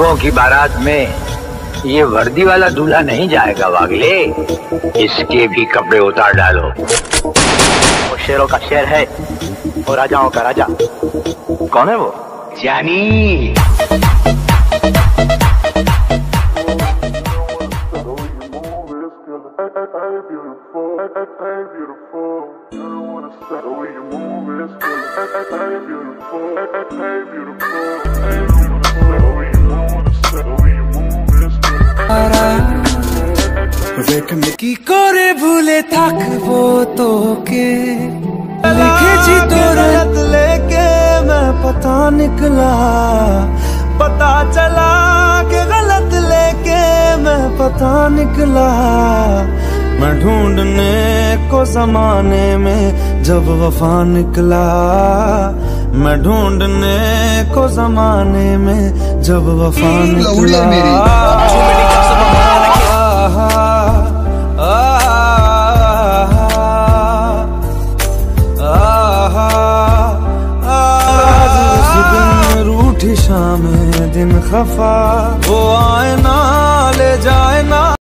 रंगों की बारात में ये वर्दी वाला दूल्हा नहीं जाएगा वागले। इसके भी कपड़े उतार डालो। वो शेरों का शेर है और राजाओं का राजा। कौन है वो? जानी। কি করে ভুলে থাকবো তোকে, লিখেছি তোর हाथ लेके मैं पता निकला, पता चला कि गलत लेके मैं पता निकला। मैं ढूंढने को जमाने में जब वफा निकला, मैं ढूंढने को जमाने में जब वफा निकला। रूठी शाम दिन खफा, वो आए ना ले जाए ना।